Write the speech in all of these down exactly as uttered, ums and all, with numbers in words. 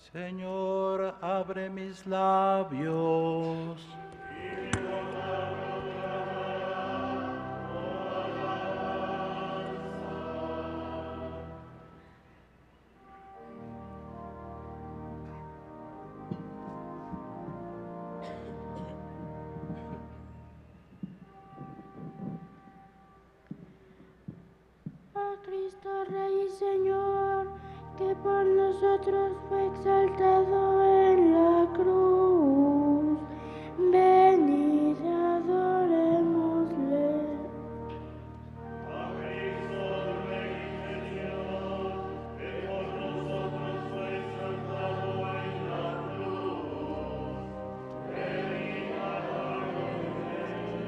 Señor, abre mis labios. A Cristo Rey y Señor, que por nosotros fue exaltado en la cruz. Venid, adorémosle. A Cristo Rey y Señor, que por nosotros fue exaltado en la cruz. Venid, adorémosle.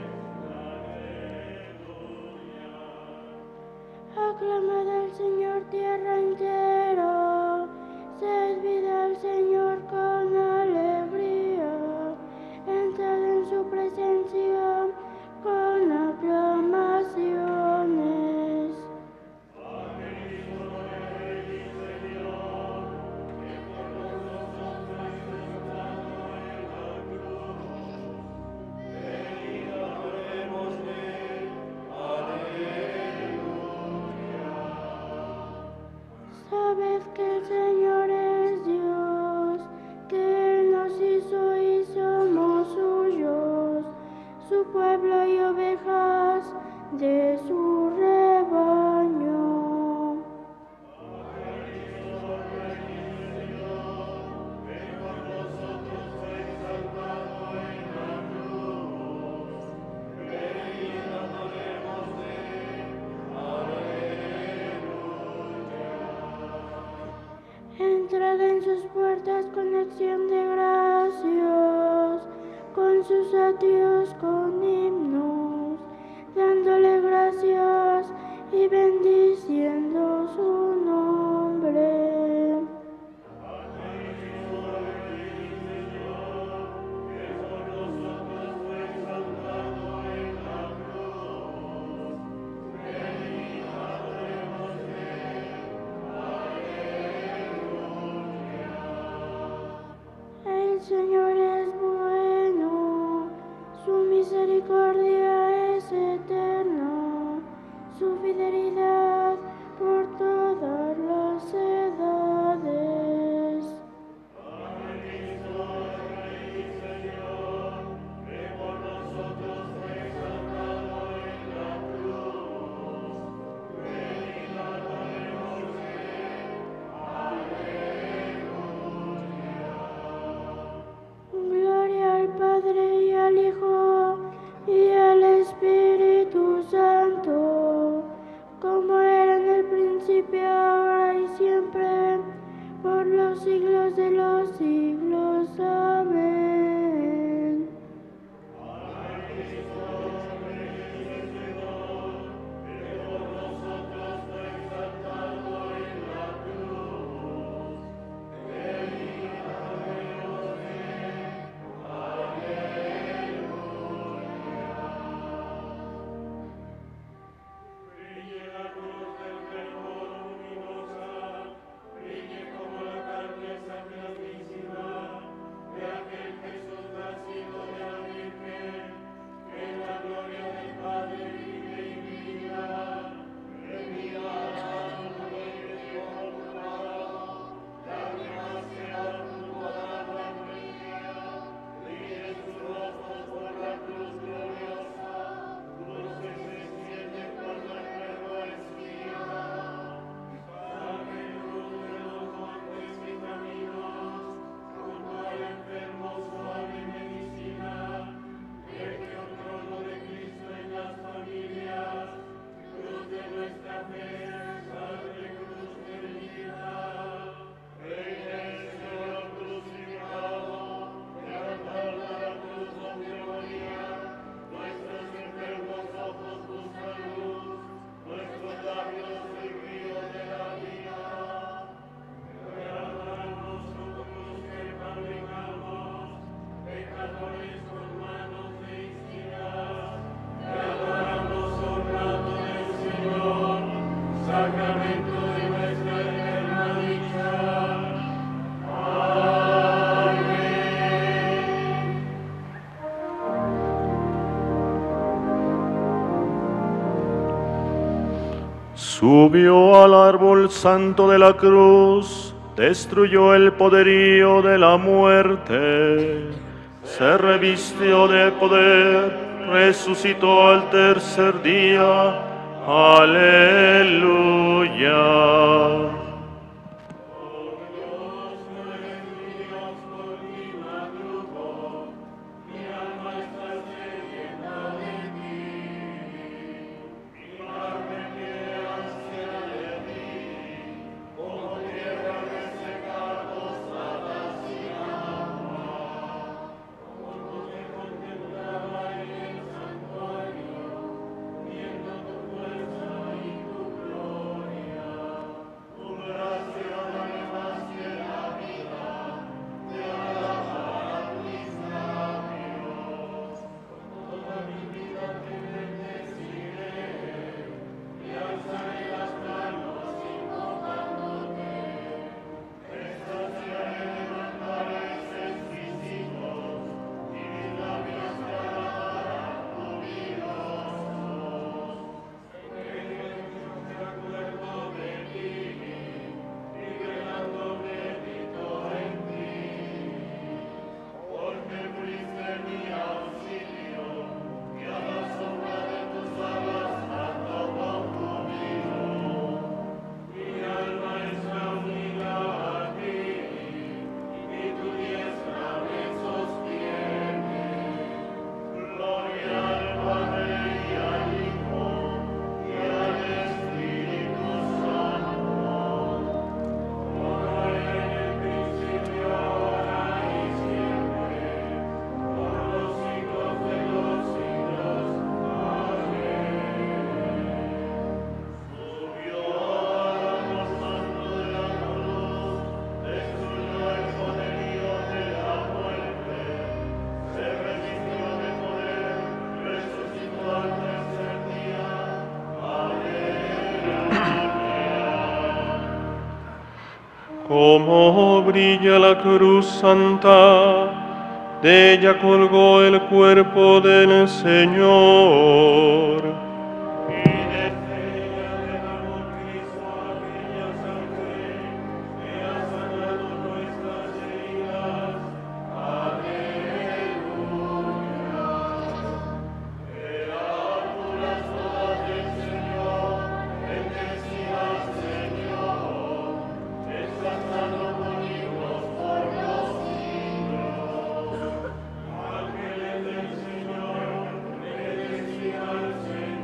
Aclamad al Señor tierra entera, servid al Señor con alegría, entrad en su presencia con aclamaciones. A Cristo Rey y Señor, que por nosotros fue exaltado en la cruz. Venid, adorémosle. Sabed que el Señor es Dios, que Él nos hizo y somos suyos, su pueblo y ovejas de su rebaño. Entrad en sus puertas con acción de gracias, con sus atrios con himnos, dándole gracias y bendiciendo su nombre. El Señor es bueno, su misericordia es eterna, su fidelidad Subió al árbol santo de la cruz, destruyó el poderío de la muerte, se revistió de poder, resucitó al tercer día. Aleluya. Como brilla la cruz santa, de ella colgó el cuerpo del Señor. Y de ella derramó Cristo aquella sangre que ha sanado nuestras heridas. Aleluya. Criaturas todas del Señor, bendecidas Señor, exaltado por himnos por los siglos. Ángeles del Señor, bendecid al Señor.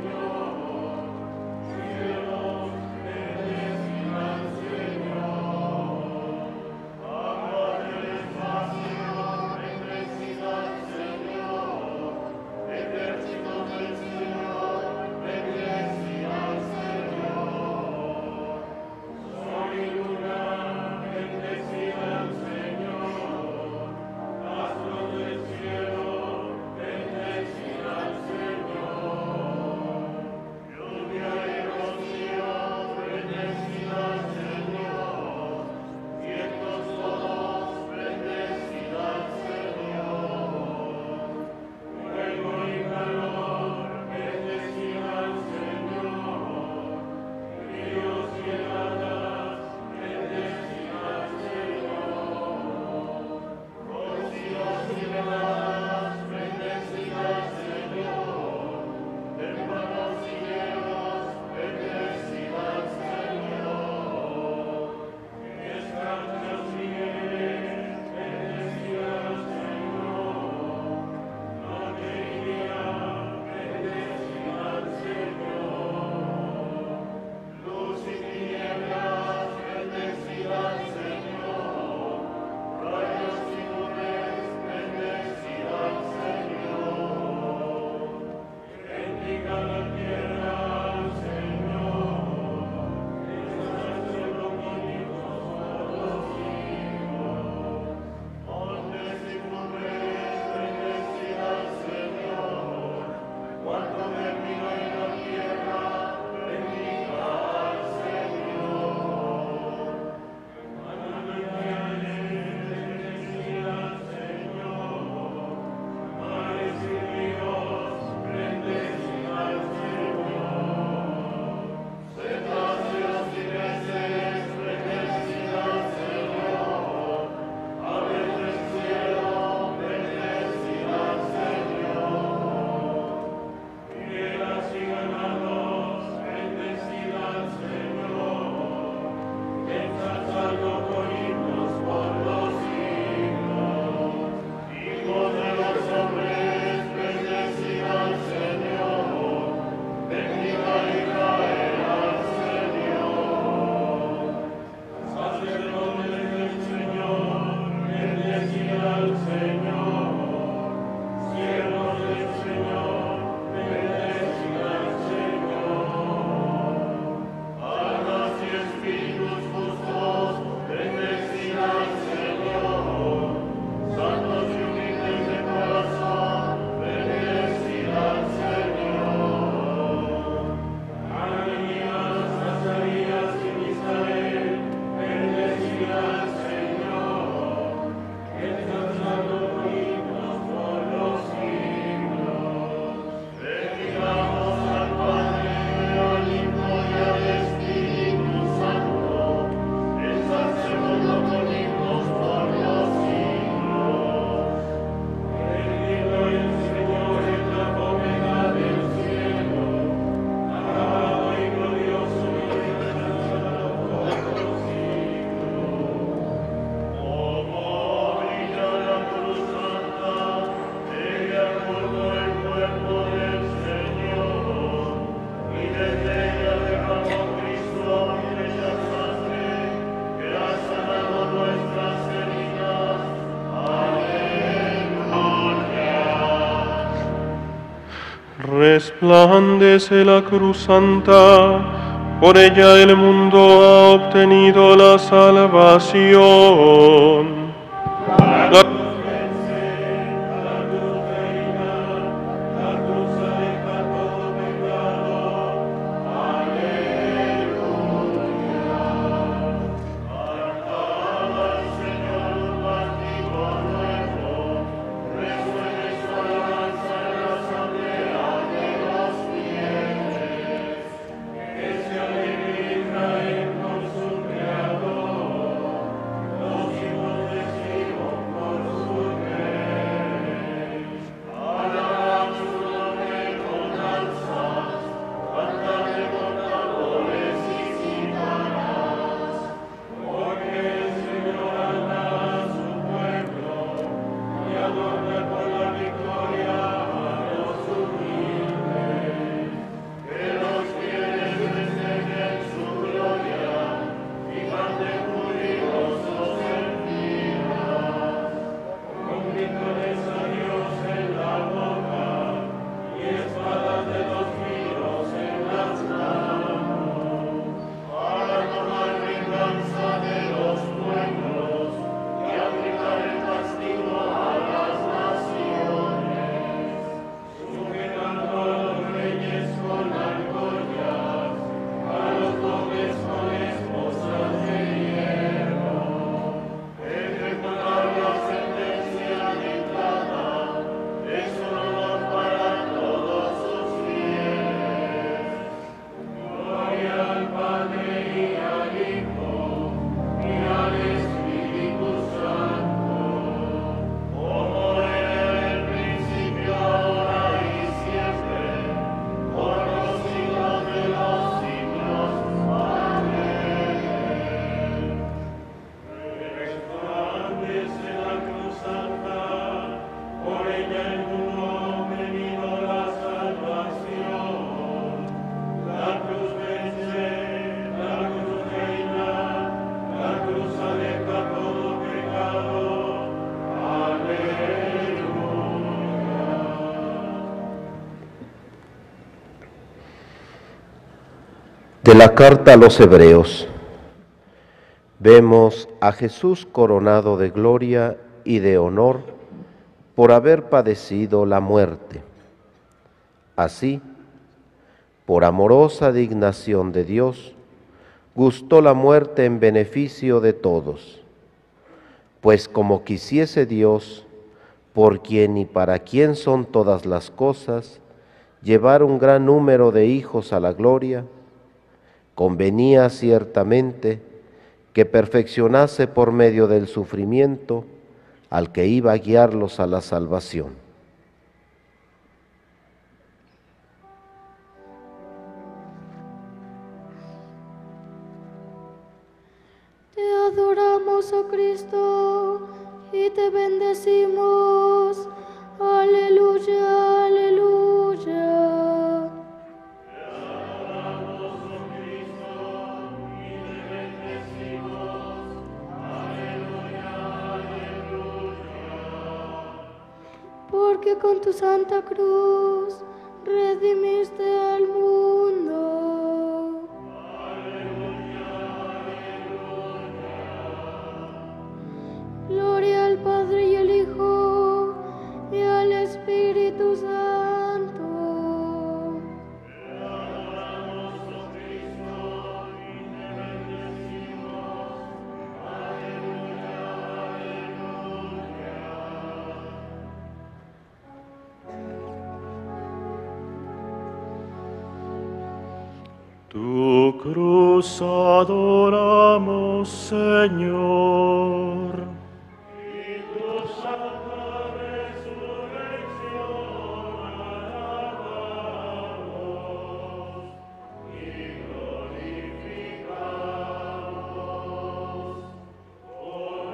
Resplandece la cruz santa, por ella el mundo ha obtenido la salvación. La De la carta a los Hebreos, vemos a Jesús coronado de gloria y de honor por haber padecido la muerte. Así, por amorosa dignación de Dios, gustó la muerte en beneficio de todos, pues como quisiese Dios, por quien y para quien son todas las cosas, llevar un gran número de hijos a la gloria, convenía ciertamente que perfeccionase por medio del sufrimiento al que iba a guiarlos a la salvación. Te adoramos, oh Cristo, y te bendecimos. Aleluya, aleluya. Porque con tu santa cruz redimiste al mundo. Aleluya, aleluya. Gloria al Padre y al Hijo y al Espíritu Santo. Te adoramos, oh Cristo, y te bendecimos. Aleluya, aleluya. Tu cruz adoramos, Señor. y tu santa resurrección alabamos y glorificamos. Por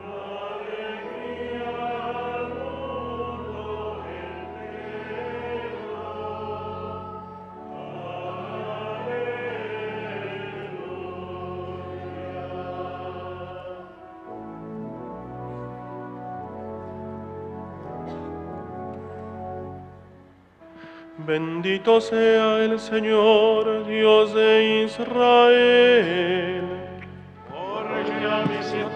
el Bendito sea el Señor, Dios de Israel. Porque a misericordia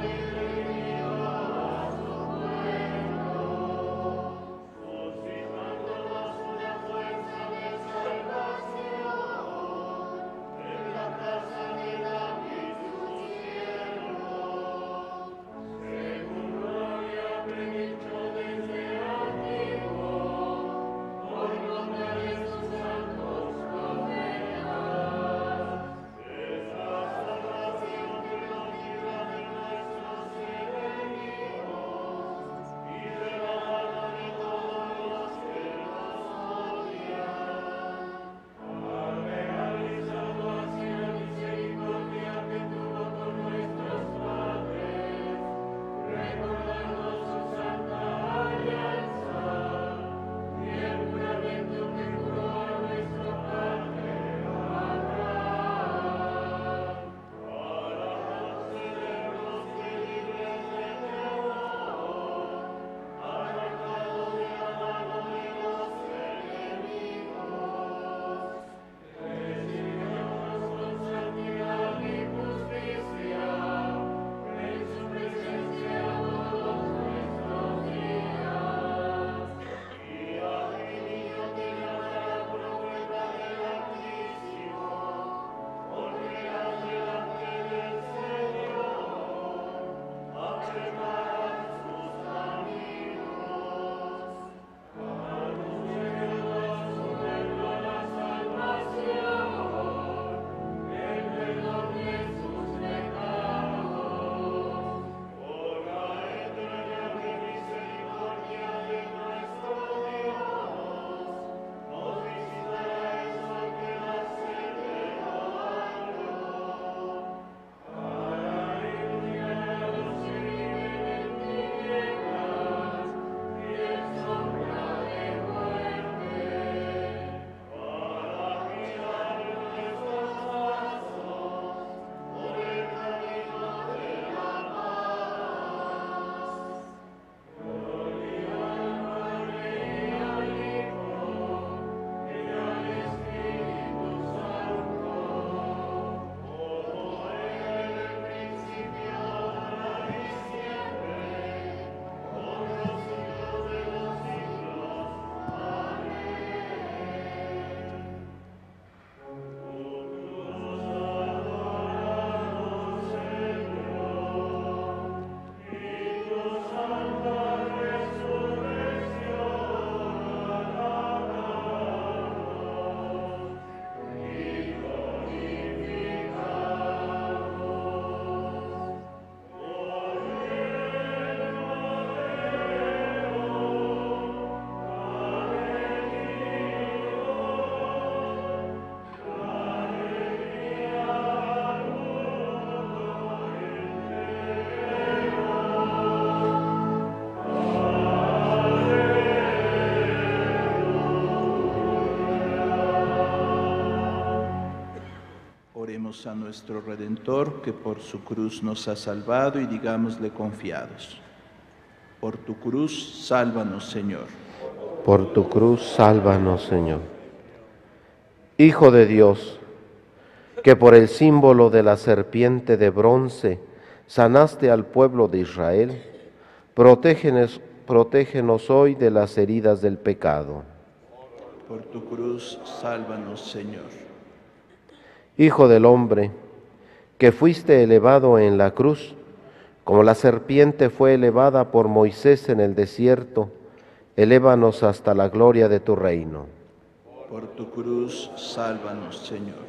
a nuestro Redentor, que por su cruz nos ha salvado, y digámosle confiados: por tu cruz, sálvanos, Señor. Por tu cruz, sálvanos, Señor. Hijo de Dios, que por el símbolo de la serpiente de bronce sanaste al pueblo de Israel, protégenos, protégenos hoy de las heridas del pecado. Por tu cruz, sálvanos, Señor. Hijo del hombre, que fuiste elevado en la cruz, como la serpiente fue elevada por Moisés en el desierto, elévanos hasta la gloria de tu reino. Por tu cruz, sálvanos, Señor.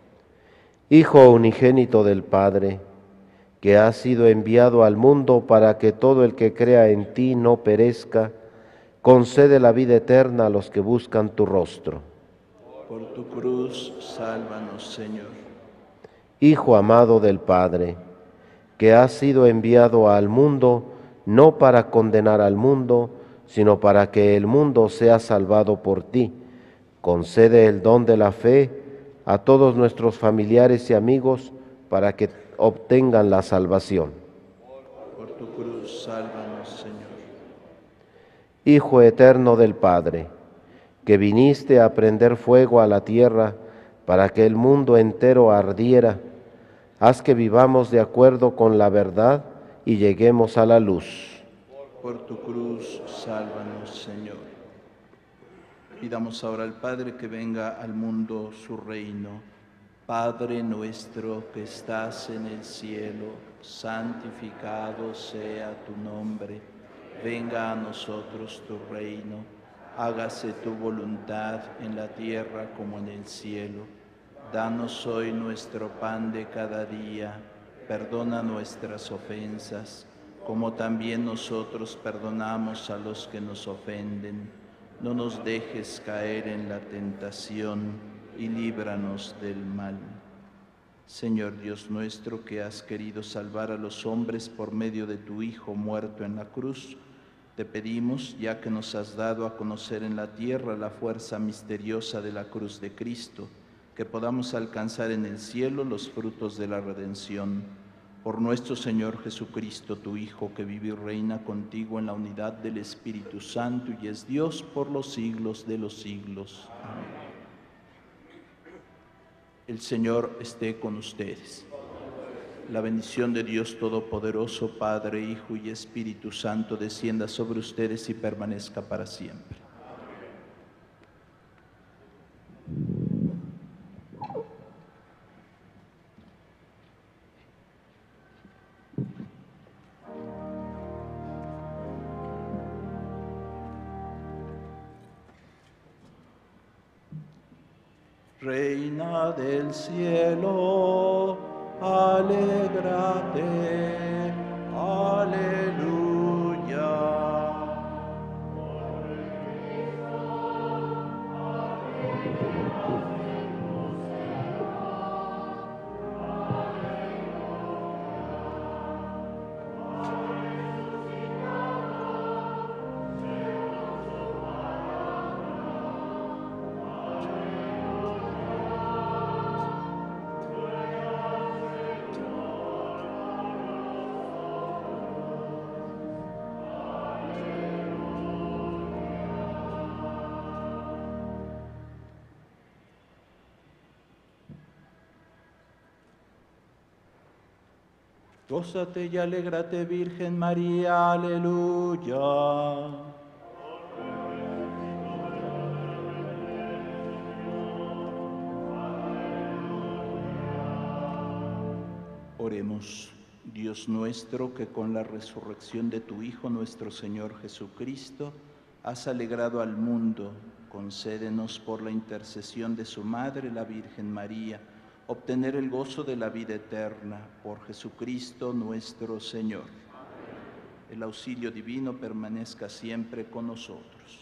Hijo unigénito del Padre, que has sido enviado al mundo para que todo el que crea en ti no perezca, concede la vida eterna a los que buscan tu rostro. Por tu cruz, sálvanos, Señor. Hijo amado del Padre, que has sido enviado al mundo no para condenar al mundo, sino para que el mundo sea salvado por ti, concede el don de la fe a todos nuestros familiares y amigos para que obtengan la salvación. Por tu cruz, sálvanos, Señor. Hijo eterno del Padre, que viniste a prender fuego a la tierra para que el mundo entero ardiera, haz que vivamos de acuerdo con la verdad y lleguemos a la luz. Por tu cruz, sálvanos, Señor. Pidamos ahora al Padre que venga al mundo su reino. Padre nuestro que estás en el cielo, santificado sea tu nombre. Venga a nosotros tu reino. Hágase tu voluntad en la tierra como en el cielo. Danos hoy nuestro pan de cada día. Perdona nuestras ofensas, como también nosotros perdonamos a los que nos ofenden. No nos dejes caer en la tentación y líbranos del mal. Señor Dios nuestro, que has querido salvar a los hombres por medio de tu Hijo muerto en la cruz, te pedimos, ya que nos has dado a conocer en la tierra la fuerza misteriosa de la cruz de Cristo, que podamos alcanzar en el cielo los frutos de la redención. Por nuestro Señor Jesucristo, tu Hijo, que vive y reina contigo en la unidad del Espíritu Santo y es Dios por los siglos de los siglos. Amén. El Señor esté con ustedes. La bendición de Dios Todopoderoso, Padre, Hijo y Espíritu Santo, descienda sobre ustedes y permanezca para siempre. Reina del cielo, alégrate, aleluya. Gózate y alégrate, Virgen María, aleluya. Oremos, Dios nuestro, que con la resurrección de tu Hijo, nuestro Señor Jesucristo, has alegrado al mundo. Concédenos por la intercesión de su Madre, la Virgen María, obtener el gozo de la vida eterna por Jesucristo nuestro Señor. El auxilio divino permanezca siempre con nosotros.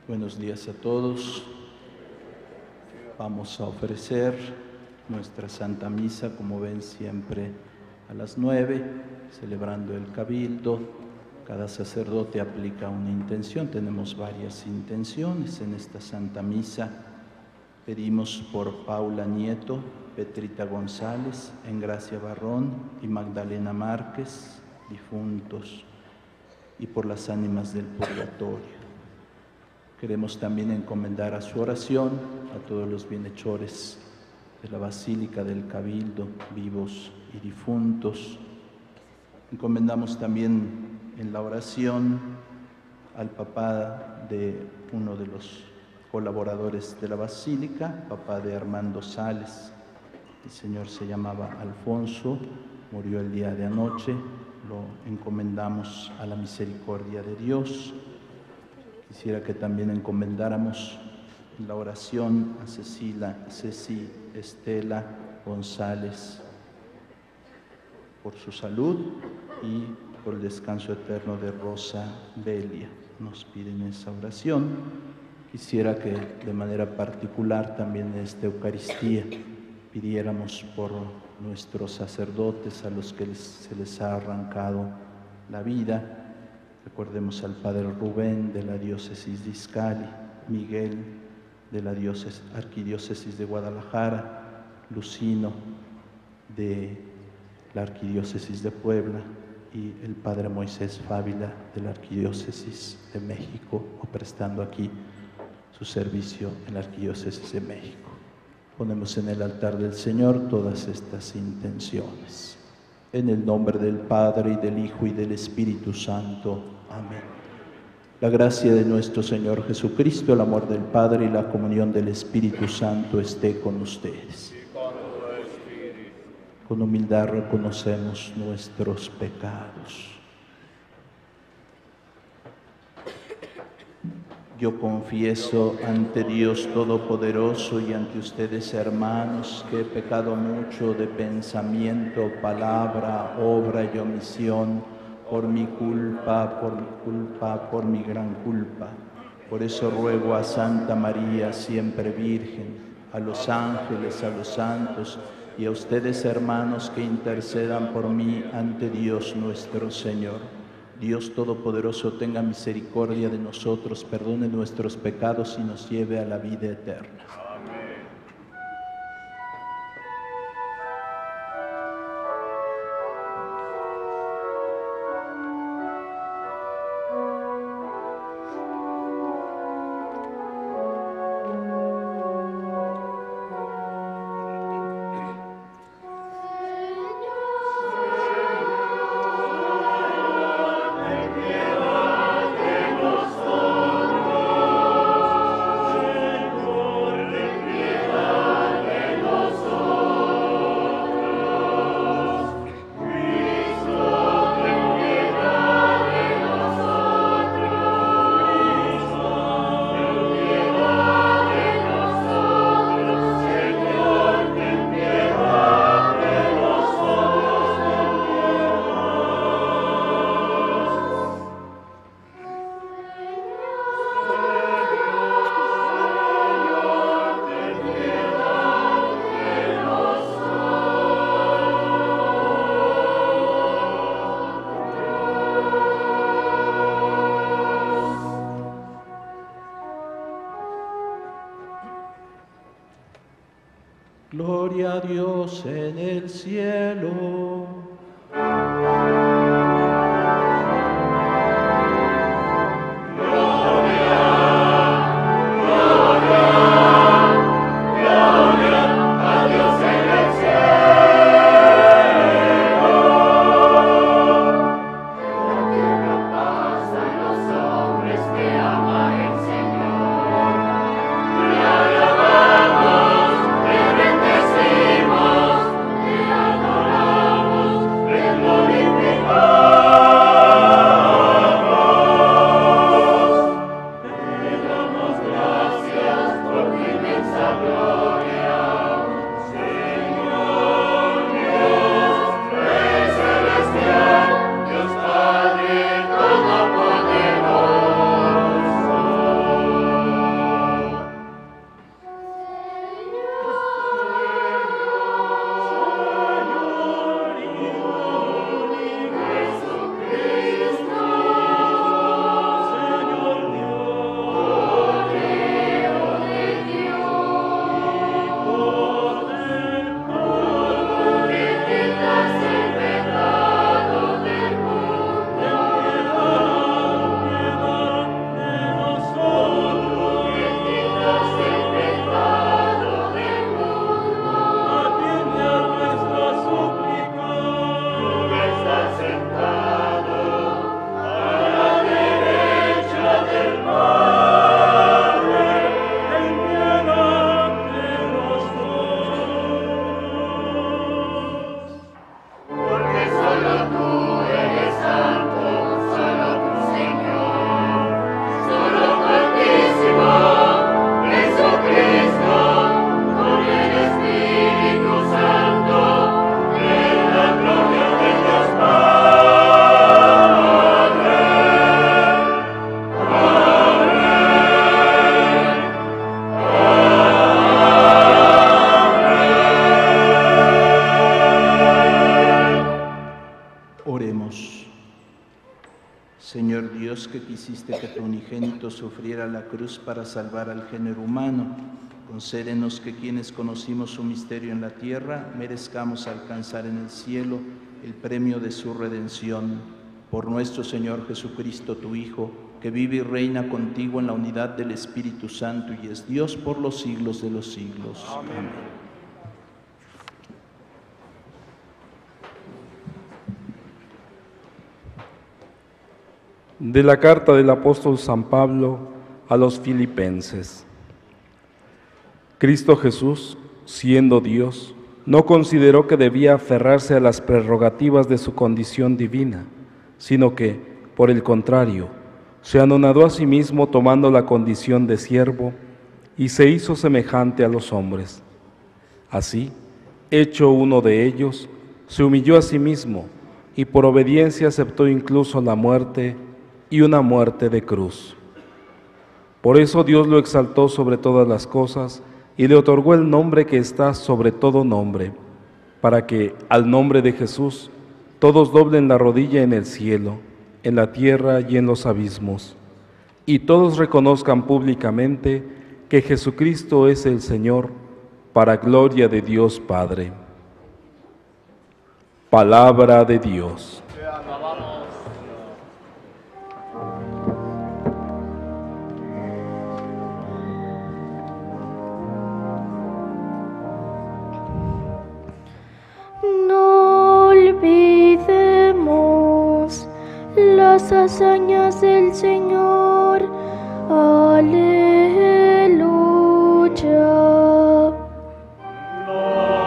Buenos días a todos. Vamos a ofrecer nuestra Santa Misa, como ven, siempre a las nueve, celebrando el Cabildo. Cada sacerdote aplica una intención. Tenemos varias intenciones en esta Santa Misa. Pedimos por Paula Nieto, Petrita González, Engracia Barrón y Magdalena Márquez, difuntos, y por las ánimas del purgatorio. Queremos también encomendar a su oración a todos los bienhechores de la Basílica del Cabildo, vivos y difuntos. Encomendamos también en la oración al papá de uno de los colaboradores de la Basílica, papá de Armando Sales. El señor se llamaba Alfonso, murió el día de anoche. Lo encomendamos a la misericordia de Dios. Quisiera que también encomendáramos en la oración a Cecilia, Ceci Estela González por su salud y por el descanso eterno de Rosa Belia. Nos piden esa oración. Quisiera que de manera particular también en esta Eucaristía pidiéramos por nuestros sacerdotes a los que les, se les ha arrancado la vida. Recordemos al Padre Rubén de la diócesis de Izcali, Miguel de la diócesis, arquidiócesis de Guadalajara, Lucino de la arquidiócesis de Puebla y el Padre Moisés Fávila de la arquidiócesis de México, o prestando aquí su servicio en la arquidiócesis de México. Ponemos en el altar del Señor todas estas intenciones. En el nombre del Padre, y del Hijo, y del Espíritu Santo. Amén. La gracia de nuestro Señor Jesucristo, el amor del Padre y la comunión del Espíritu Santo esté con ustedes. Con humildad reconocemos nuestros pecados. Yo confieso ante Dios Todopoderoso y ante ustedes, hermanos, que he pecado mucho de pensamiento, palabra, obra y omisión, por mi culpa, por mi culpa, por mi gran culpa. Por eso ruego a Santa María, siempre Virgen, a los ángeles, a los santos y a ustedes, hermanos, que intercedan por mí ante Dios nuestro Señor. Dios Todopoderoso tenga misericordia de nosotros, perdone nuestros pecados y nos lleve a la vida eterna. Gloria a Dios en el cielo. Te alabamos, te bendecimos, te alabamos. Señor Dios, que quisiste que tu unigénito sufriera la cruz para salvar al género humano, concédenos que quienes conocimos su misterio en la tierra, merezcamos alcanzar en el cielo el premio de su redención. Por nuestro Señor Jesucristo, tu Hijo, que vive y reina contigo en la unidad del Espíritu Santo y es Dios por los siglos de los siglos. Amén. Amén. De la carta del apóstol San Pablo a los Filipenses. Cristo Jesús, siendo Dios, no consideró que debía aferrarse a las prerrogativas de su condición divina, sino que, por el contrario, se anonadó a sí mismo tomando la condición de siervo y se hizo semejante a los hombres. Así, hecho uno de ellos, se humilló a sí mismo y por obediencia aceptó incluso la muerte y una muerte de cruz. Por eso Dios lo exaltó sobre todas las cosas y le otorgó el nombre que está sobre todo nombre, para que, al nombre de Jesús, todos doblen la rodilla en el cielo, en la tierra y en los abismos, y todos reconozcan públicamente que Jesucristo es el Señor, para gloria de Dios Padre. Palabra de Dios. No olvidemos las hazañas del Señor. Aleluya. No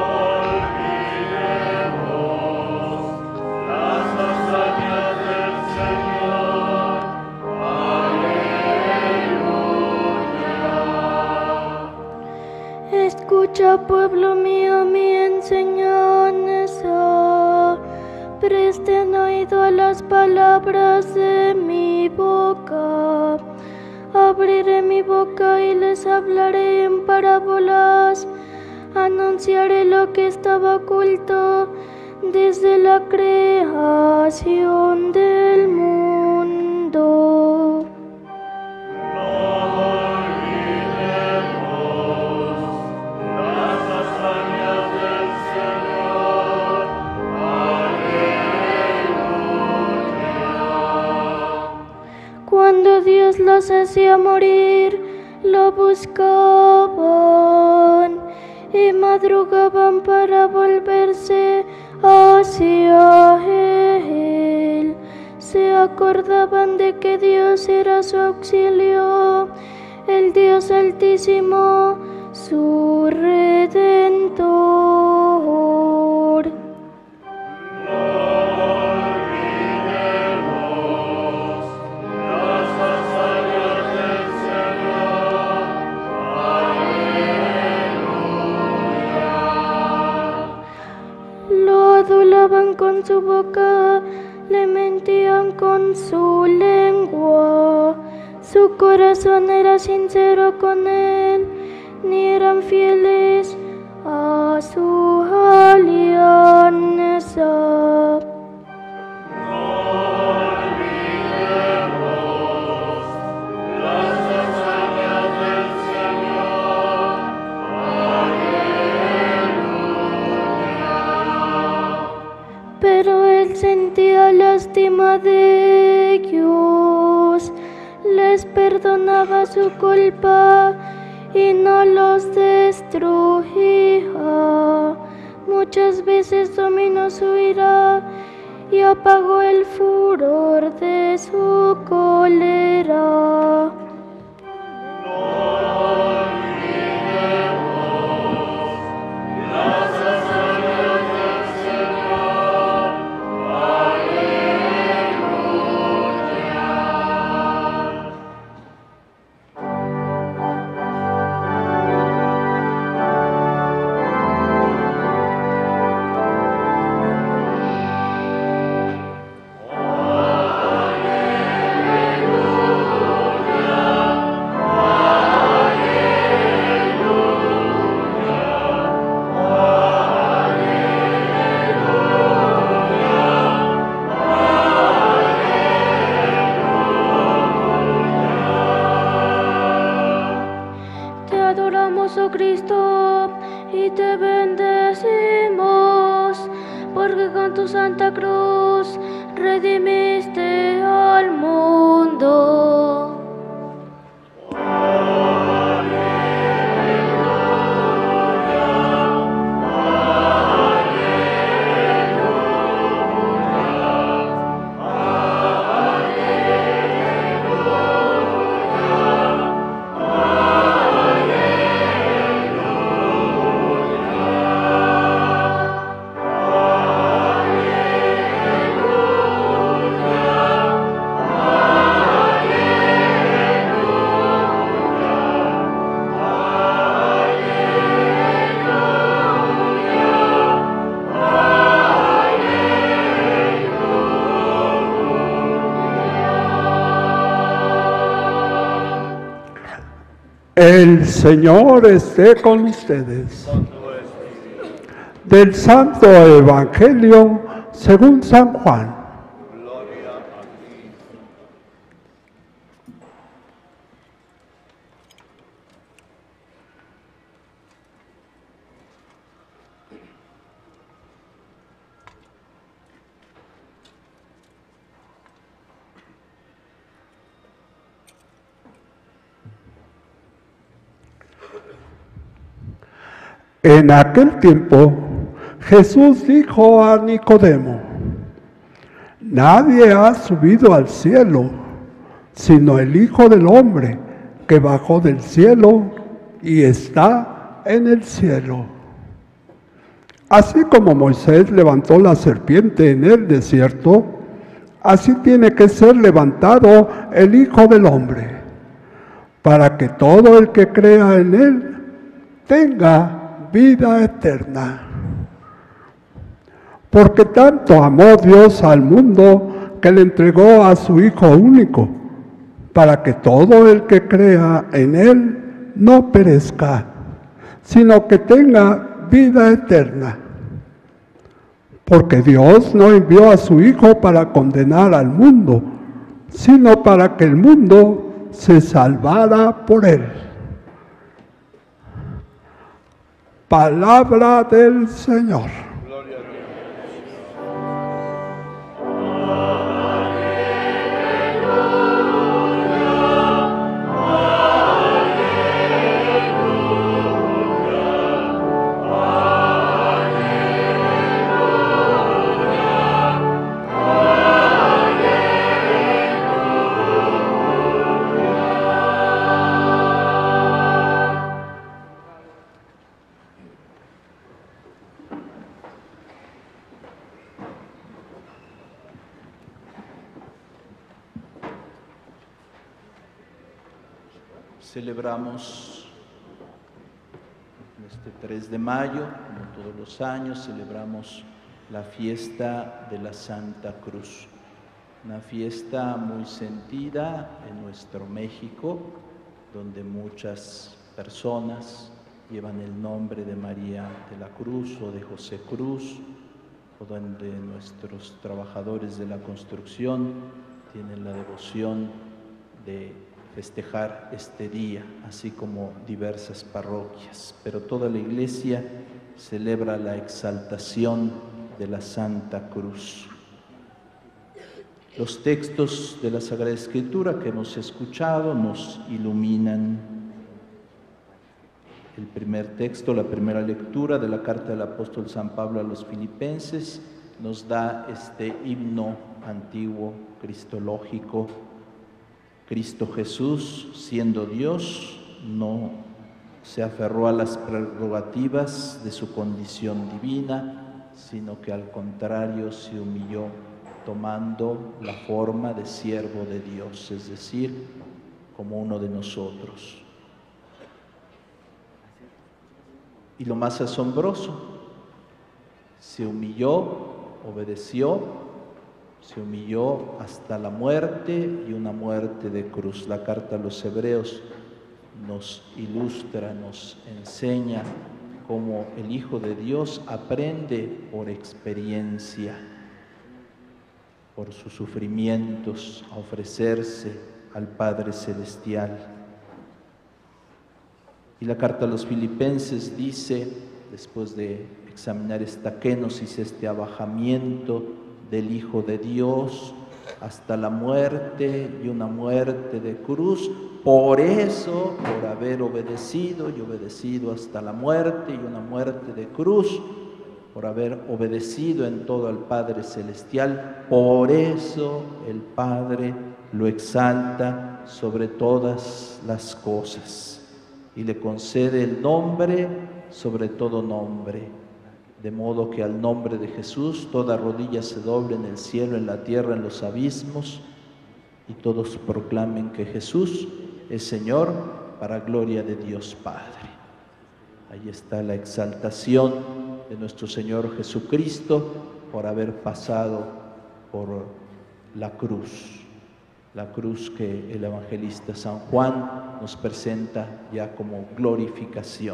olvidemos las hazañas del Señor. Aleluya. Escucha, pueblo mío, mi enseñanza. Presten oído a las palabras de mi boca. Abriré mi boca y les hablaré en parábolas. Anunciaré lo que estaba oculto desde la creación del mundo. Cuando Dios los hacía morir, lo buscaban y madrugaban para volverse hacia Él. Se acordaban de que Dios era su auxilio, el Dios Altísimo, su Redentor. Adulaban con su boca, le mentían con su lengua. Su corazón era sincero con él, ni eran fieles a su alianza. Pero él sentía lástima de ellos, les perdonaba su culpa y no los destruía. Muchas veces dominó su ira y apagó el furor de su cólera. Aleluya. El Señor esté con ustedes. Del Santo Evangelio según San Juan. Gloria a ti. En aquel tiempo, Jesús dijo a Nicodemo: nadie ha subido al cielo, sino el Hijo del Hombre, que bajó del cielo y está en el cielo. Así como Moisés levantó la serpiente en el desierto, así tiene que ser levantado el Hijo del Hombre, para que todo el que crea en él tenga vida eterna. Porque tanto amó Dios al mundo que le entregó a su Hijo único, para que todo el que crea en él no perezca, sino que tenga vida eterna. Porque Dios no envió a su Hijo para condenar al mundo, sino para que el mundo se salvara por él. Palabra del Señor. Gloria a Dios. Celebramos este tres de mayo, como todos los años, celebramos la fiesta de la Santa Cruz. Una fiesta muy sentida en nuestro México, donde muchas personas llevan el nombre de María de la Cruz o de José Cruz, o donde nuestros trabajadores de la construcción tienen la devoción de festejar este día, así como diversas parroquias. Pero toda la Iglesia celebra la exaltación de la Santa Cruz. Los textos de la Sagrada Escritura que hemos escuchado nos iluminan. El primer texto, la primera lectura de la carta del apóstol San Pablo a los Filipenses, nos da este himno antiguo cristológico. Cristo Jesús, siendo Dios, no se aferró a las prerrogativas de su condición divina, sino que al contrario se humilló, tomando la forma de siervo de Dios, es decir, como uno de nosotros. Y lo más asombroso, se humilló, obedeció, se humilló hasta la muerte y una muerte de cruz. La carta a los Hebreos nos ilustra, nos enseña cómo el Hijo de Dios aprende por experiencia, por sus sufrimientos, a ofrecerse al Padre Celestial. Y la carta a los Filipenses dice, después de examinar esta kenosis, este abajamiento del Hijo de Dios hasta la muerte y una muerte de cruz, por eso, por haber obedecido y obedecido hasta la muerte y una muerte de cruz, por haber obedecido en todo al Padre Celestial, por eso el Padre lo exalta sobre todas las cosas y le concede el nombre sobre todo nombre. De modo que al nombre de Jesús toda rodilla se doble en el cielo, en la tierra, en los abismos, y todos proclamen que Jesús es Señor para gloria de Dios Padre. Ahí está la exaltación de nuestro Señor Jesucristo por haber pasado por la cruz. la cruz que el evangelista San Juan nos presenta ya como glorificación.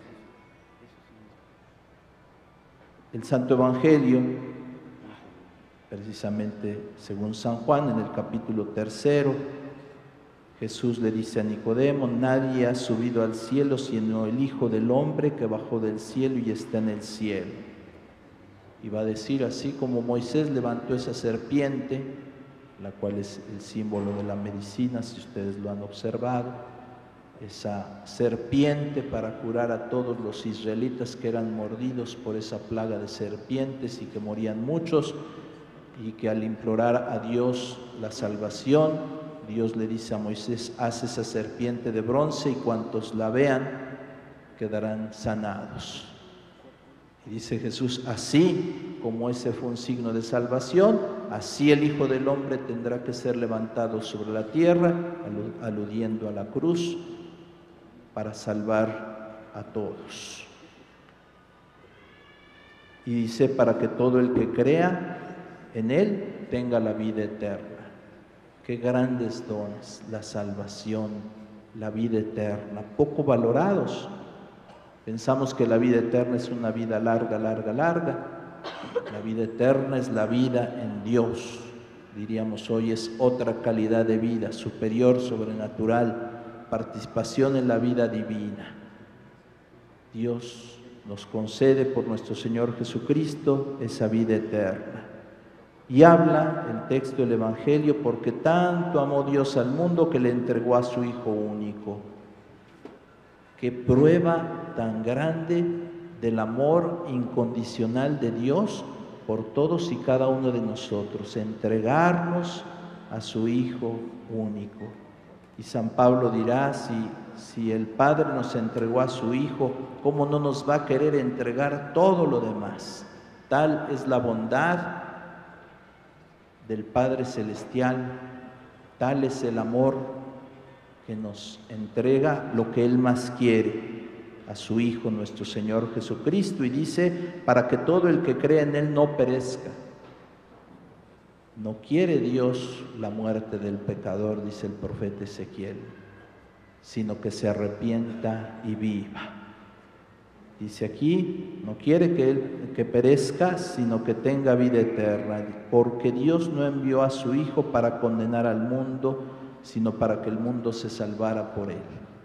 El Santo Evangelio, precisamente según San Juan, en el capítulo tercero, Jesús le dice a Nicodemo: nadie ha subido al cielo sino el Hijo del Hombre que bajó del cielo y está en el cielo. Y va a decir, así como Moisés levantó esa serpiente, la cual es el símbolo de la medicina, si ustedes lo han observado, esa serpiente para curar a todos los israelitas que eran mordidos por esa plaga de serpientes y que morían muchos, y que al implorar a Dios la salvación, Dios le dice a Moisés: haz esa serpiente de bronce y cuantos la vean quedarán sanados. Y dice Jesús: así como ese fue un signo de salvación, así el Hijo del Hombre tendrá que ser levantado sobre la tierra, aludiendo a la cruz, para salvar a todos. Y dice: para que todo el que crea en Él tenga la vida eterna. Qué grandes dones, la salvación, la vida eterna, poco valorados. Pensamos que la vida eterna es una vida larga, larga, larga. La vida eterna es la vida en Dios. Diríamos hoy es otra calidad de vida, superior, sobrenatural, participación en la vida divina. Dios nos concede por nuestro Señor Jesucristo esa vida eterna. Y habla el texto del Evangelio: porque tanto amó Dios al mundo que le entregó a su Hijo único. Qué prueba tan grande del amor incondicional de Dios por todos y cada uno de nosotros, entregarnos a su Hijo único. Y San Pablo dirá: si, si el Padre nos entregó a su Hijo, ¿cómo no nos va a querer entregar todo lo demás? Tal es la bondad del Padre Celestial, tal es el amor que nos entrega lo que Él más quiere, a su Hijo nuestro Señor Jesucristo. Y dice: para que todo el que cree en Él no perezca. No quiere Dios la muerte del pecador, dice el profeta Ezequiel, sino que se arrepienta y viva. Dice aquí: no quiere que él que perezca, sino que tenga vida eterna, porque Dios no envió a su Hijo para condenar al mundo, sino para que el mundo se salvara por Él.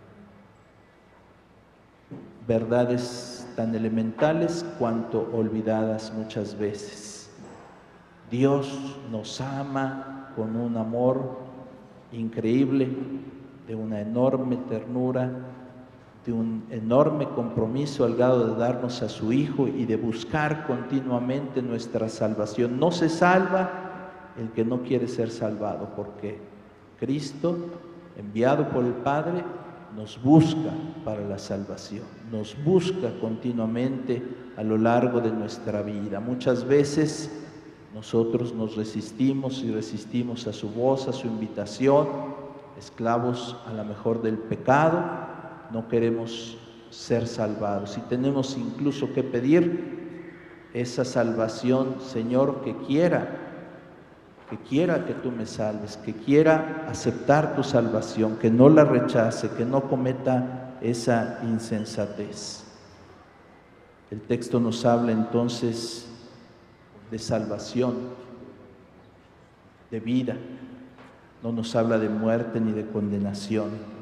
Verdades tan elementales cuanto olvidadas muchas veces. Dios nos ama con un amor increíble, de una enorme ternura, de un enorme compromiso al grado de darnos a su Hijo y de buscar continuamente nuestra salvación. No se salva el que no quiere ser salvado, porque Cristo, enviado por el Padre, nos busca para la salvación, nos busca continuamente a lo largo de nuestra vida. Muchas veces nosotros nos resistimos y resistimos a su voz, a su invitación, esclavos a lo mejor del pecado. No queremos ser salvados y tenemos incluso que pedir esa salvación: Señor, que quiera, que quiera que tú me salves, que quiera aceptar tu salvación, que no la rechace, que no cometa esa insensatez. El texto nos habla entonces de salvación, de vida, no nos habla de muerte ni de condenación.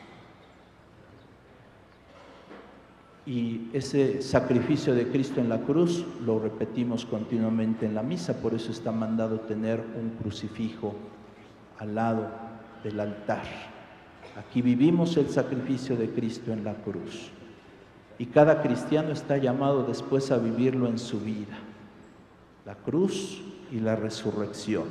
Y ese sacrificio de Cristo en la cruz lo repetimos continuamente en la misa, por eso está mandado tener un crucifijo al lado del altar. Aquí vivimos el sacrificio de Cristo en la cruz, y cada cristiano está llamado después a vivirlo en su vida, la cruz y la resurrección.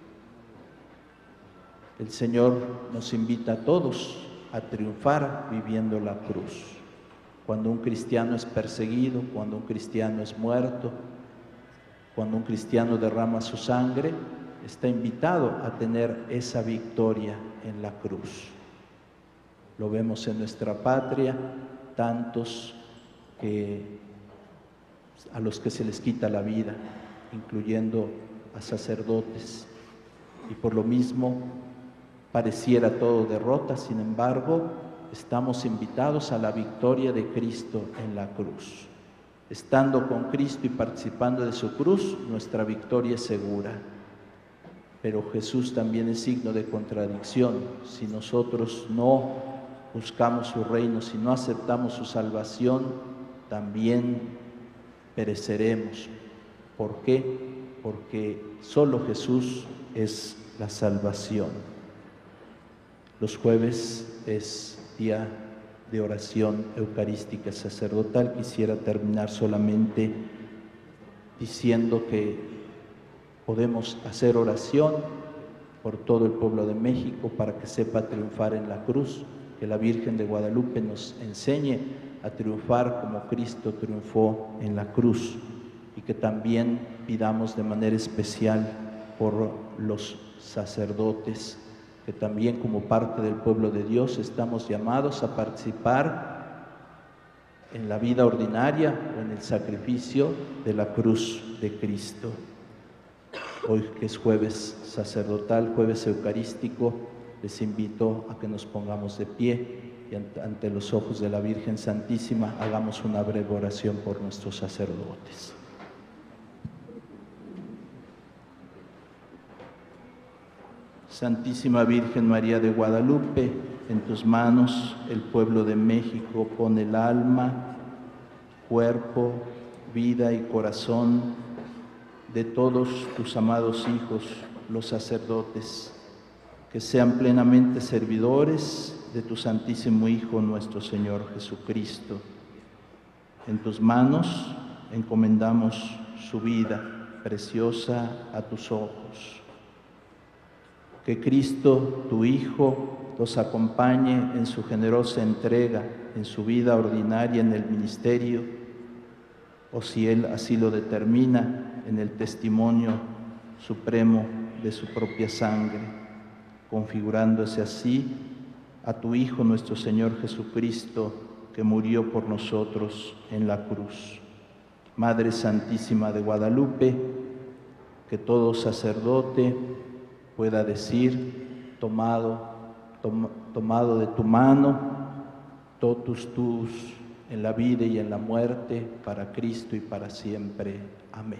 El Señor nos invita a todos a triunfar viviendo la cruz. Cuando un cristiano es perseguido, cuando un cristiano es muerto, cuando un cristiano derrama su sangre, está invitado a tener esa victoria en la cruz. Lo vemos en nuestra patria, tantos que, a los que se les quita la vida, incluyendo a sacerdotes, y por lo mismo Pareciera todo derrota, sin embargo, estamos invitados a la victoria de Cristo en la cruz. Estando con Cristo y participando de su cruz, nuestra victoria es segura. Pero Jesús también es signo de contradicción. Si nosotros no buscamos su reino, si no aceptamos su salvación, también pereceremos. ¿Por qué? Porque solo Jesús es la salvación. Los jueves es día de oración eucarística sacerdotal. Quisiera terminar solamente diciendo que podemos hacer oración por todo el pueblo de México para que sepa triunfar en la cruz, que la Virgen de Guadalupe nos enseñe a triunfar como Cristo triunfó en la cruz, y que también pidamos de manera especial por los sacerdotes, que también como parte del pueblo de Dios estamos llamados a participar en la vida ordinaria o en el sacrificio de la cruz de Cristo. Hoy que es jueves sacerdotal, jueves eucarístico, les invito a que nos pongamos de pie y ante los ojos de la Virgen Santísima hagamos una breve oración por nuestros sacerdotes. Santísima Virgen María de Guadalupe, en tus manos el pueblo de México pone el alma, cuerpo, vida y corazón de todos tus amados hijos, los sacerdotes, que sean plenamente servidores de tu Santísimo Hijo, nuestro Señor Jesucristo. En tus manos encomendamos su vida preciosa a tus ojos. Que Cristo, tu Hijo, los acompañe en su generosa entrega, en su vida ordinaria en el ministerio, o si Él así lo determina, en el testimonio supremo de su propia sangre, configurándose así a tu Hijo, nuestro Señor Jesucristo, que murió por nosotros en la cruz. Madre Santísima de Guadalupe, que todo sacerdote pueda decir, tomado, tom, tomado de tu mano, totus tuus, en la vida y en la muerte, para Cristo y para siempre. Amén.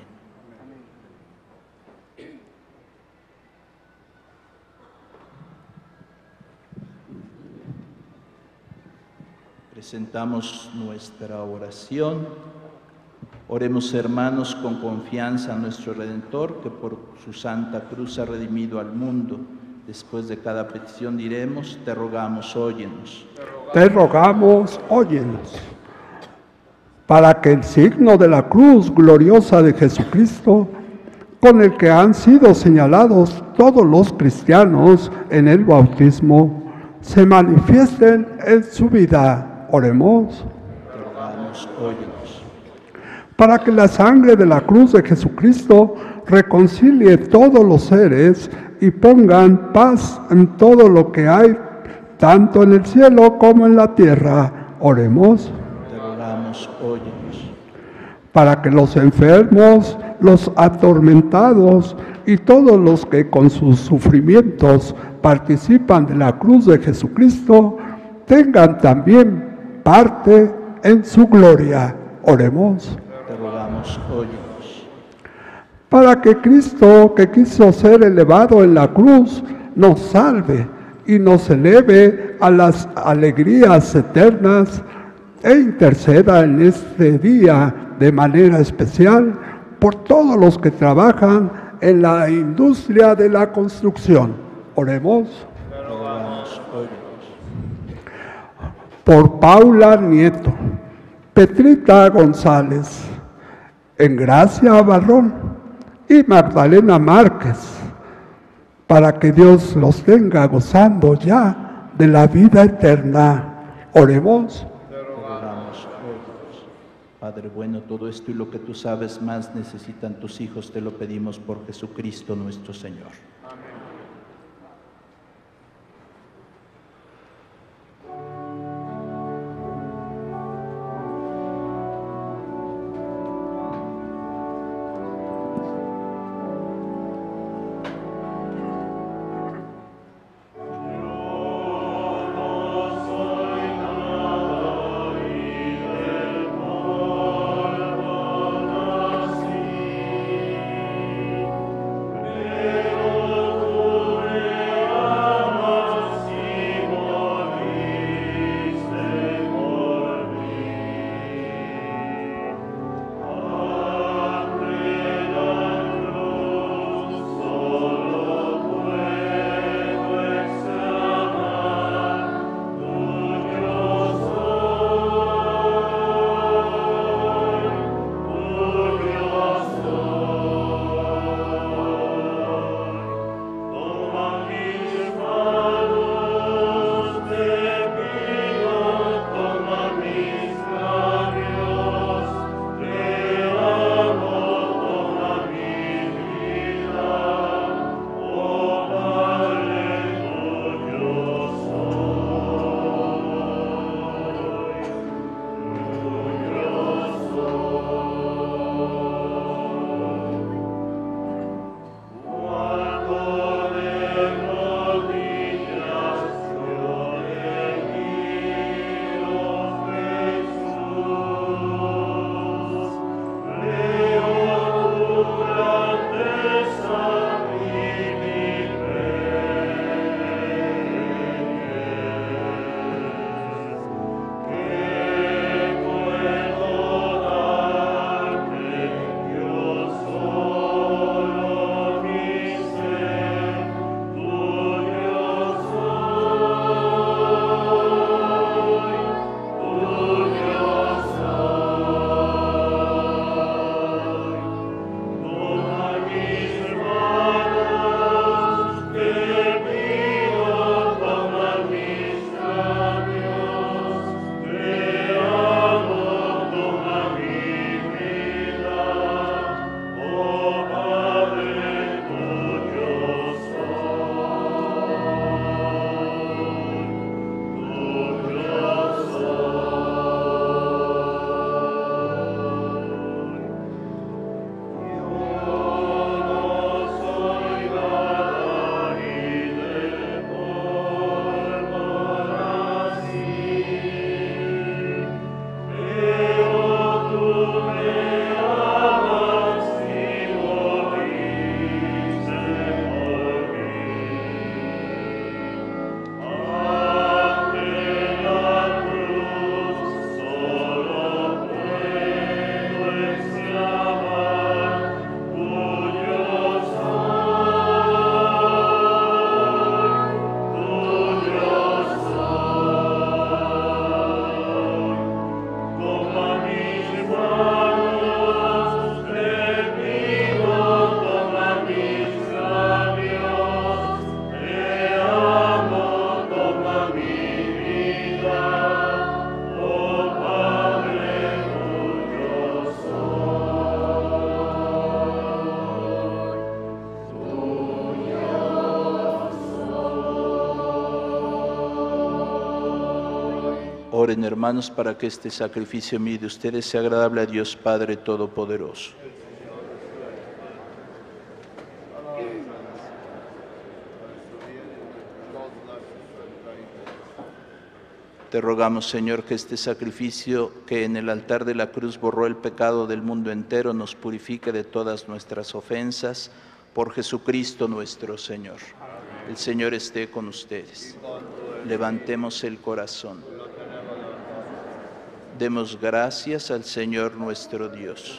Presentamos nuestra oración. Oremos, hermanos, con confianza a nuestro Redentor, que por su santa cruz ha redimido al mundo. Después de cada petición diremos, te rogamos, óyenos. Te rogamos, óyenos. Para que el signo de la cruz gloriosa de Jesucristo, con el que han sido señalados todos los cristianos en el bautismo, se manifiesten en su vida. Oremos. Te rogamos, óyenos. Para que la sangre de la cruz de Jesucristo reconcilie todos los seres y pongan paz en todo lo que hay, tanto en el cielo como en la tierra. Oremos. Te rogamos, óyenos. Para que los enfermos, los atormentados y todos los que con sus sufrimientos participan de la cruz de Jesucristo tengan también parte en su gloria. Oremos. Te rogamos, óyenos. Para que Cristo, que quiso ser elevado en la cruz, nos salve y nos eleve a las alegrías eternas e interceda en este día de manera especial por todos los que trabajan en la industria de la construcción. Oremos. Te rogamos, óyenos. Por Paula Nieto, Petrita González, Engracia Barrón y Magdalena Márquez, para que Dios los tenga gozando ya de la vida eterna. Oremos. Te rogamos, óyenos. Padre bueno, todo esto y lo que tú sabes más necesitan tus hijos, te lo pedimos por Jesucristo nuestro Señor. Amén. Oren, hermanos, para que este sacrificio mío de ustedes sea agradable a Dios Padre Todopoderoso. Te rogamos, Señor, que este sacrificio que en el altar de la cruz borró el pecado del mundo entero nos purifique de todas nuestras ofensas, por Jesucristo nuestro Señor. El Señor esté con ustedes. Levantemos el corazón. Demos gracias al Señor nuestro Dios.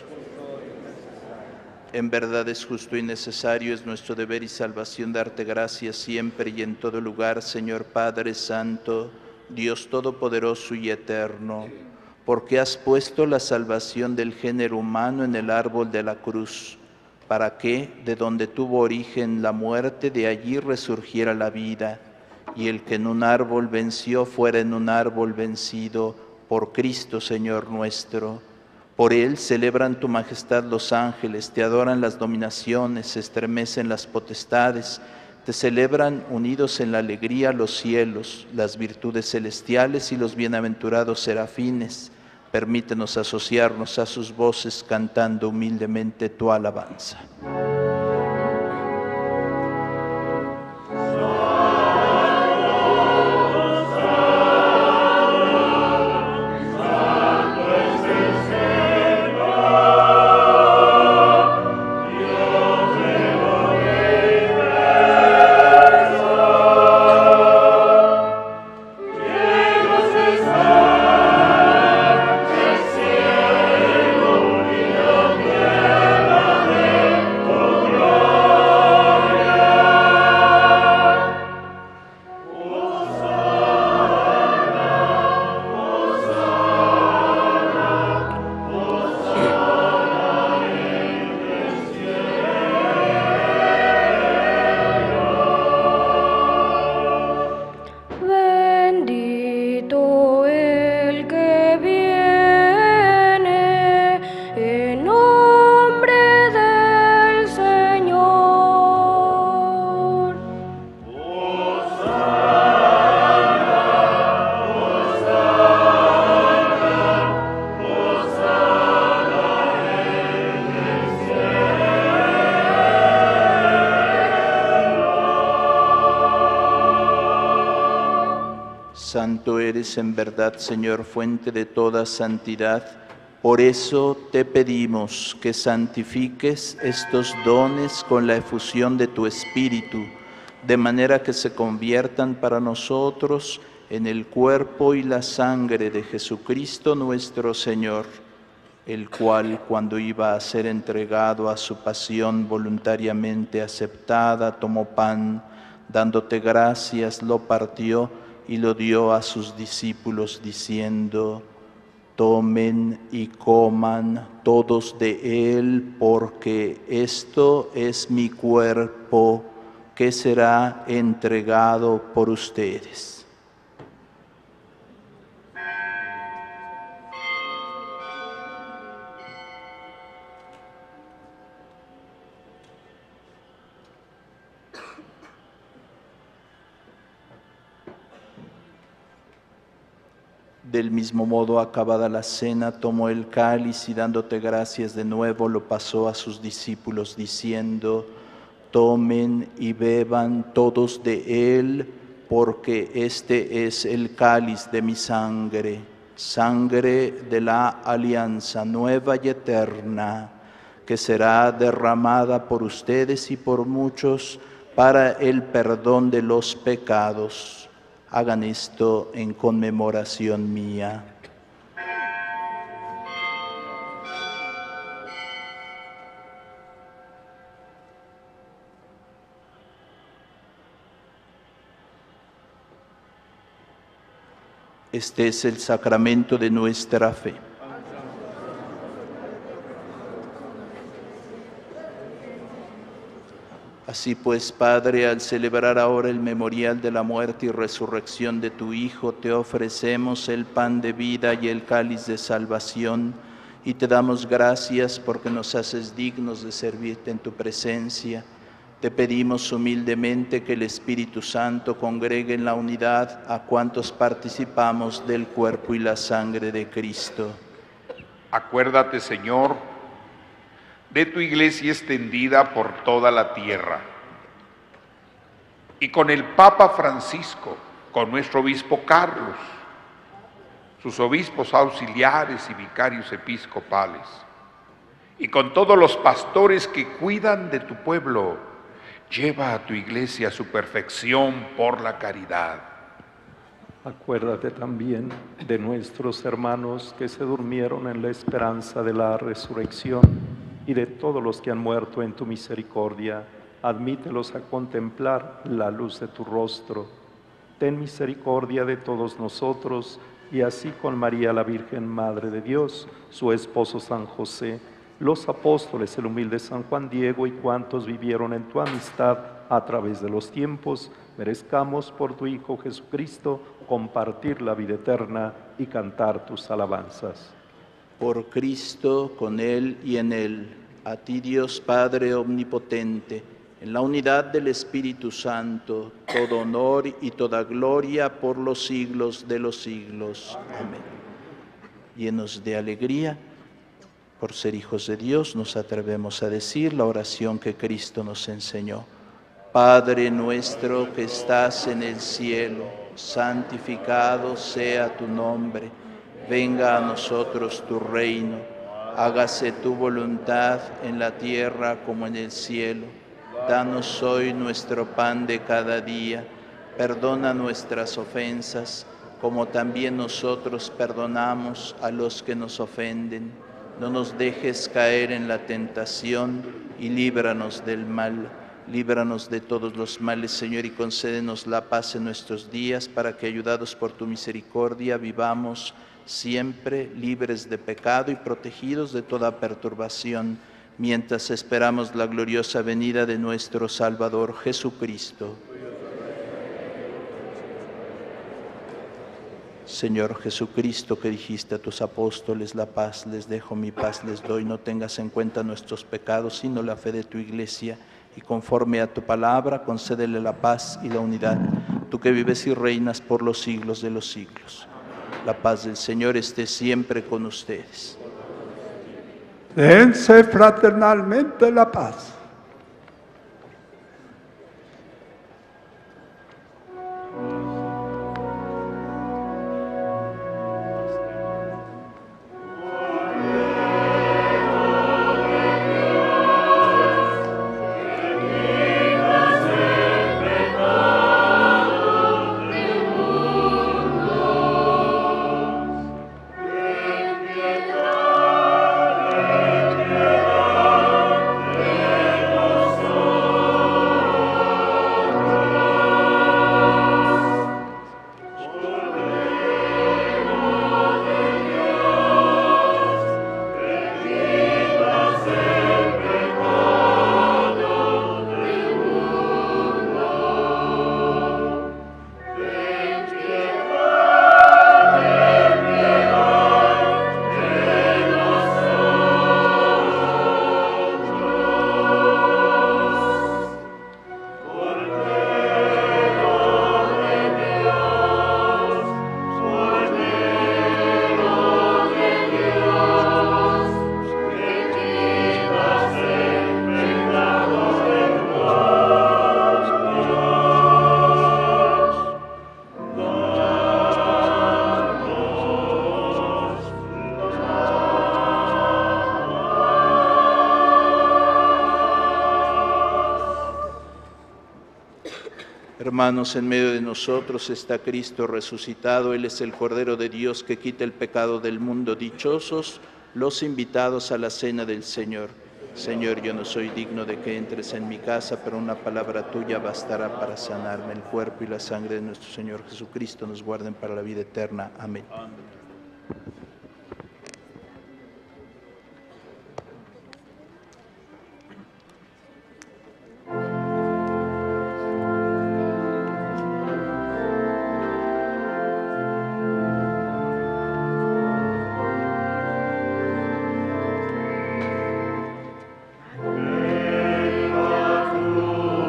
En verdad es justo y necesario, es nuestro deber y salvación darte gracias siempre y en todo lugar, Señor Padre Santo, Dios Todopoderoso y Eterno, porque has puesto la salvación del género humano en el árbol de la cruz, para que, de donde tuvo origen la muerte, de allí resurgiera la vida, y el que en un árbol venció fuera en un árbol vencido, por Cristo Señor nuestro. Por él celebran tu majestad los ángeles, te adoran las dominaciones, se estremecen las potestades, te celebran unidos en la alegría los cielos, las virtudes celestiales y los bienaventurados serafines. Permítenos asociarnos a sus voces cantando humildemente tu alabanza. Santo eres en verdad, Señor, fuente de toda santidad. Por eso te pedimos que santifiques estos dones con la efusión de tu Espíritu, de manera que se conviertan para nosotros en el cuerpo y la sangre de Jesucristo nuestro Señor, el cual, cuando iba a ser entregado a su pasión voluntariamente aceptada, tomó pan, dándote gracias, lo partió y lo dio a sus discípulos diciendo: tomen y coman todos de él, porque esto es mi cuerpo que será entregado por ustedes. Del mismo modo, acabada la cena, tomó el cáliz y dándote gracias de nuevo, lo pasó a sus discípulos diciendo: tomen y beban todos de él, porque este es el cáliz de mi sangre, sangre de la alianza nueva y eterna, que será derramada por ustedes y por muchos para el perdón de los pecados. Hagan esto en conmemoración mía. Este es el sacramento de nuestra fe. Así pues, Padre, al celebrar ahora el memorial de la muerte y resurrección de tu Hijo, te ofrecemos el pan de vida y el cáliz de salvación, y te damos gracias porque nos haces dignos de servirte en tu presencia. Te Te pedimos humildemente que el Espíritu Santo congregue en la unidad a cuantos participamos del cuerpo y la sangre de Cristo. Acuérdate, Señor, de tu iglesia extendida por toda la tierra, y con el Papa Francisco, con nuestro obispo Carlos, sus obispos auxiliares y vicarios episcopales, y con todos los pastores que cuidan de tu pueblo. Lleva a tu iglesia a su perfección por la caridad. Acuérdate también de nuestros hermanos que se durmieron en la esperanza de la resurrección y de todos los que han muerto en tu misericordia. Admítelos a contemplar la luz de tu rostro. Ten misericordia de todos nosotros y así con María la Virgen, Madre de Dios, su esposo San José, los apóstoles, el humilde San Juan Diego y cuantos vivieron en tu amistad a través de los tiempos, merezcamos por tu Hijo Jesucristo compartir la vida eterna y cantar tus alabanzas. Por Cristo, con Él y en Él, a ti Dios Padre Omnipotente, en la unidad del Espíritu Santo, todo honor y toda gloria por los siglos de los siglos. Amén. Llenos de alegría, por ser hijos de Dios, nos atrevemos a decir la oración que Cristo nos enseñó. Padre nuestro que estás en el cielo, santificado sea tu nombre. Venga a nosotros tu reino. Hágase tu voluntad en la tierra como en el cielo. Danos hoy nuestro pan de cada día. Perdona nuestras ofensas, como también nosotros perdonamos a los que nos ofenden. No nos dejes caer en la tentación y líbranos del mal. Líbranos de todos los males, Señor, y concédenos la paz en nuestros días, para que, ayudados por tu misericordia, vivamos siempre libres de pecado y protegidos de toda perturbación, mientras esperamos la gloriosa venida de nuestro Salvador Jesucristo. Señor Jesucristo, que dijiste a tus apóstoles, la paz les dejo, mi paz les doy, no tengas en cuenta nuestros pecados, sino la fe de tu iglesia, y conforme a tu palabra, concédele la paz y la unidad, tú que vives y reinas por los siglos de los siglos. La paz del Señor esté siempre con ustedes. Dense fraternalmente la paz. Hermanos, en medio de nosotros está Cristo resucitado. Él es el Cordero de Dios que quita el pecado del mundo. Dichosos los invitados a la cena del Señor. Señor, yo no soy digno de que entres en mi casa, pero una palabra tuya bastará para sanarme. El cuerpo y la sangre de nuestro Señor Jesucristo nos guarden para la vida eterna. Amén. Amén. Venga tú.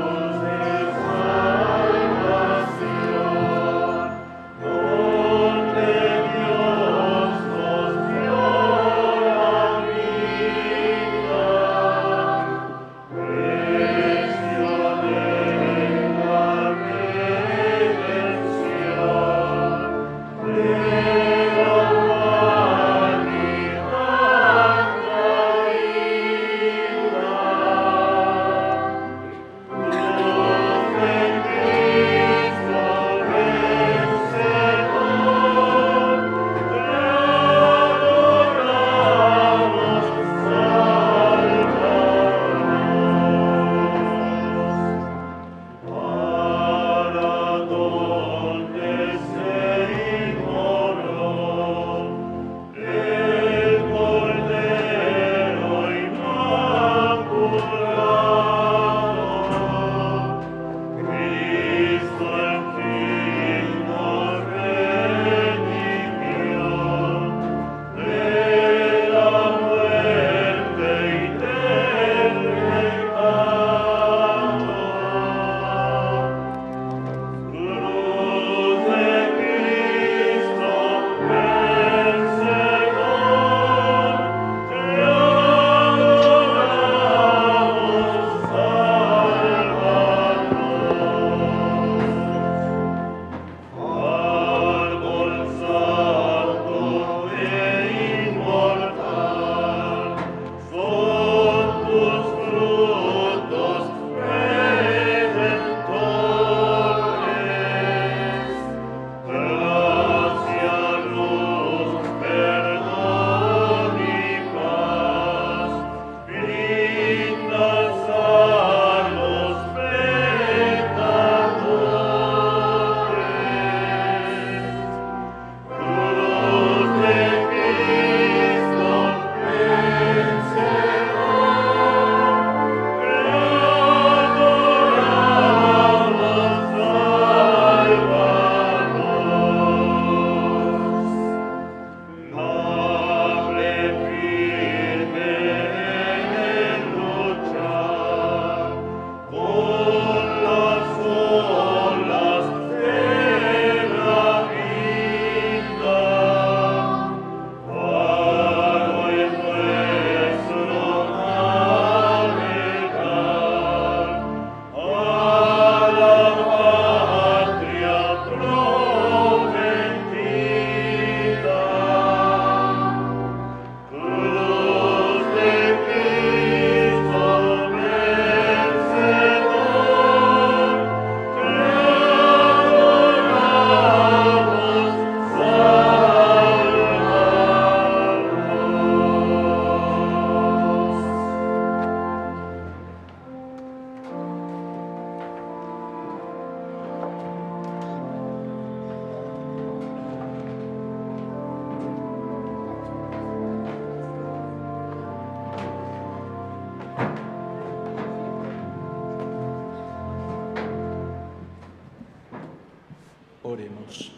Oremos.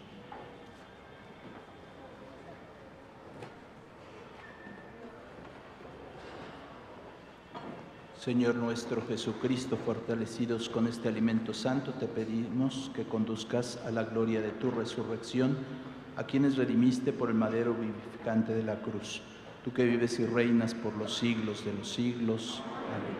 Señor nuestro Jesucristo, fortalecidos con este alimento santo, te pedimos que conduzcas a la gloria de tu resurrección a quienes redimiste por el madero vivificante de la cruz. Tú que vives y reinas por los siglos de los siglos. Amén.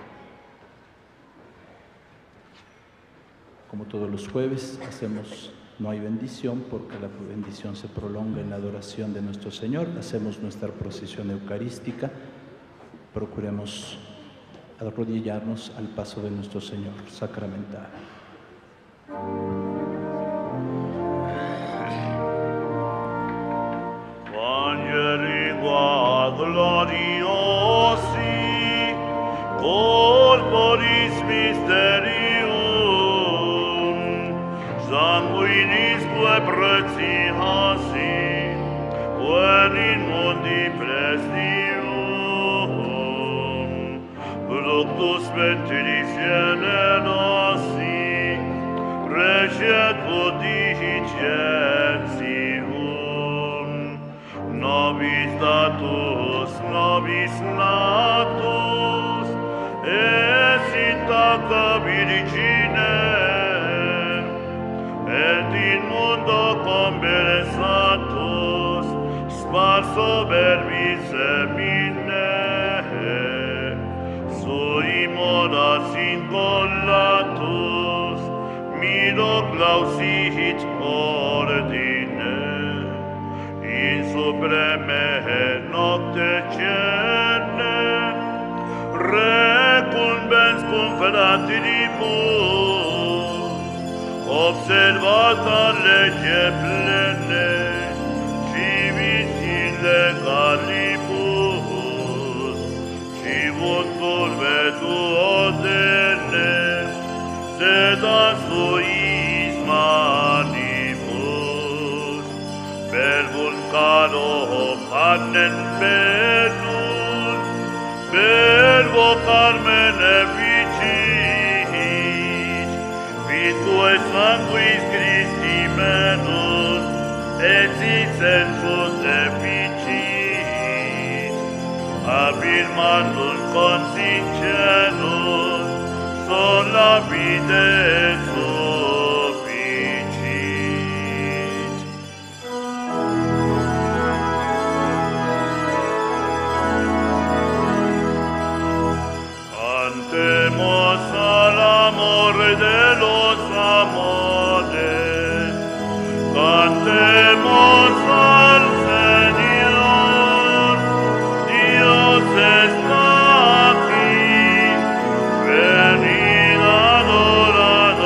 Como todos los jueves, hacemos no hay bendición porque la bendición se prolonga en la adoración de nuestro Señor. Hacemos nuestra procesión eucarística. Procuremos arrodillarnos al paso de nuestro Señor sacramental. Gloriosi corporis mysterium sanguinis quae preciasi quae in mundi prestium productus ventris generosi recet pudicentium nobis datus nobis natus es intacta virgine et in mundo conversatus sparso verbis semine sui moras incollatus mido clausit ordine in supreme nocte cerne recumbens cum fraternibus observata lege plene civis in legalibus civuntur vetuodene sed a suis manibus verbum caro panem bellum verbo carmen efficit vitue sanguis Christi menus et sit sensus deficit affirmandum consincenus sola fide sufficit. Cantemos al amor de los amores, cantemos al Señor, Dios está aquí, venid adorar a